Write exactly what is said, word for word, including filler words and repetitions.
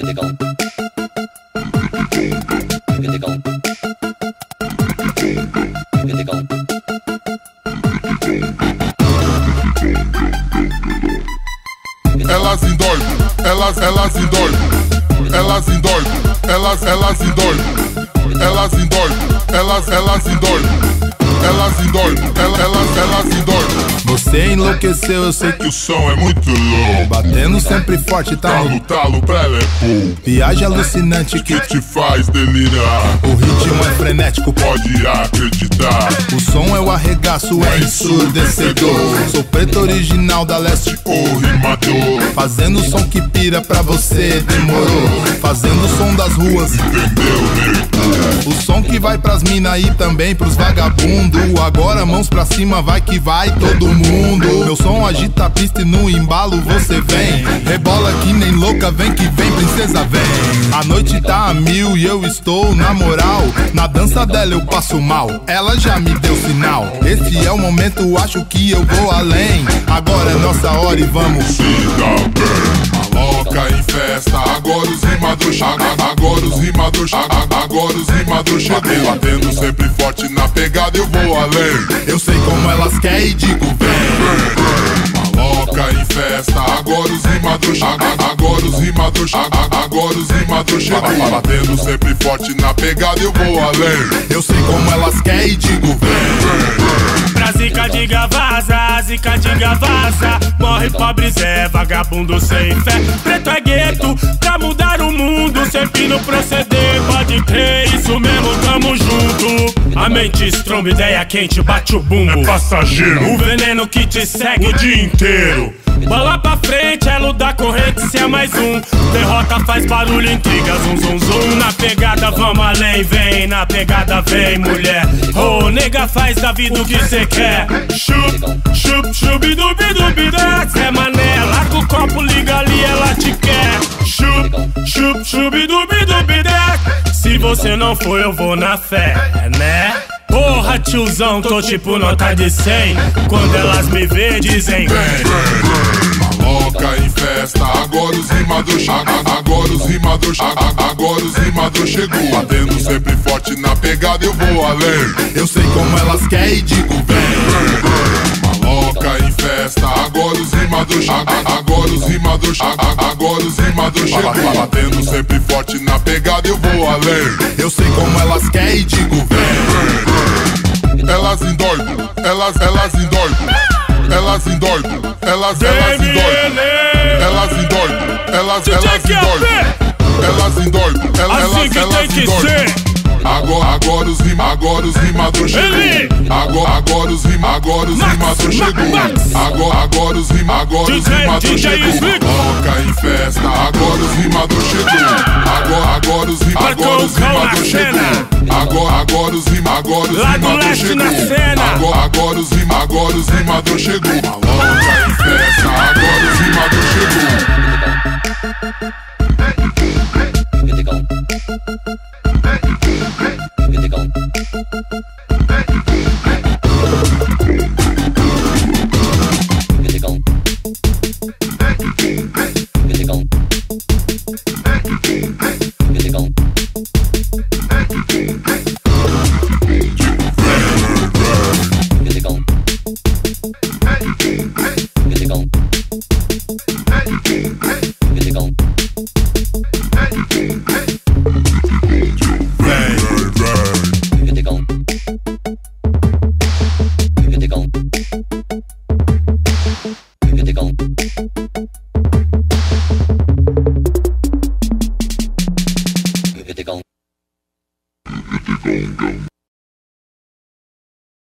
Elas endoidam, elas, elas endoidam, elas endoidam, elas, elas endoidam, elas endoidam, elas, elas endoidam. Elas endoidam, elas, elas, elas endoidam. Você enlouqueceu, eu sei que O som é muito louco, batendo sempre forte, tá talo, no talo, pré-lepo, viagem alucinante que que te faz delirar. o ritmo é frenético. Pode acreditar, O som é o arregaço, é ensurdecedor. Sou preto original da leste, o rimador, fazendo som que pira pra você, demorou. Fazendo o som das ruas, entendeu, nego? o som que vai pras mina e também pros vagabundo. Agora mãos pra cima, vai que vai todo mundo. Meu som agita a pista e no embalo você vem. Rebola que nem louca, vem que vem, princesa vem. A noite tá a mil e eu estou na moral. Na dança dela eu passo mal, ela já me deu sinal. Esse é o momento, acho que eu vou além. Agora é nossa hora e vamos Se dá bem, maloca em festa. Agora os rimadores chegam, agora os rimadores chegam, agora os rimadores chegam. Batendo sempre forte na pegada, eu vou além. Eu sei como elas querem e digo vem. Maloca em festa, agora os rimadores chegam, agora os rimadores chegam, agora os rimadores chegam. Batendo sempre forte na pegada, eu vou além. Eu sei como elas querem e digo vem. Pra zica diga vaza, zica diga vaza. Morre pobre Zé, vagabundo sem fé. Preto é gueto, pra mudar o mundo. Sempre no proceder, pode crer, isso mesmo, tamo junto. A mente estromba, ideia quente, bate o bumbo. É passageiro, O veneno que te segue o dia inteiro. bola pra frente, elo da corrente, se é mais um. Derrota faz barulho, intriga, zum zum zum. Na pegada vamos além, vem, na pegada vem mulher. Ô, oh, nega faz da vida o que cê quer. Chup, chup, chup, dubi, dubi, desce, é mané. Larga o copo, liga ali, ela te quer. Chup, chup, chup, dubi, dubi, desce. Se você não for, eu vou na fé, né? Porra, tiozão, tô tipo nota de cem. Quando elas me vê, dizem Vem, vem, vem. Maloca em festa, agora os rimadores chegam, agora os rimadores chegam, agora os rimadores chegou. Batendo sempre forte na pegada, eu vou além. Eu sei como elas querem e digo vem. Maloca em festa, agora os rimadores chegam, agora os rimadores chegam, agora os rimadores chegou. Batendo sempre forte na pegada, eu vou além. Eu sei como elas querem e digo vem. Elas endoidam, elas, elas endoidam, elas endoidam, elas, elas endoidam, elas endoidam, elas, elas endoidam, elas endoidam, elas, assim que elas tem que endoidam. ser. Agora, agora os rima, agora os rimadores chegou. Agora, agora os rima, agora os rimadores chegou. Agora, agora os rima, agora os rimadores chegou. Maloca em festa, agora os rimadores chegou. Agora, agora os rima, agora os rimadores chegou. Agora, agora os rima, agora os Lá do rimadores leste na chegou. cena. Agora, agora os rima, agora os rimadores chegou. Maloca em festa, agora os rimadores chegou. Gong, gong.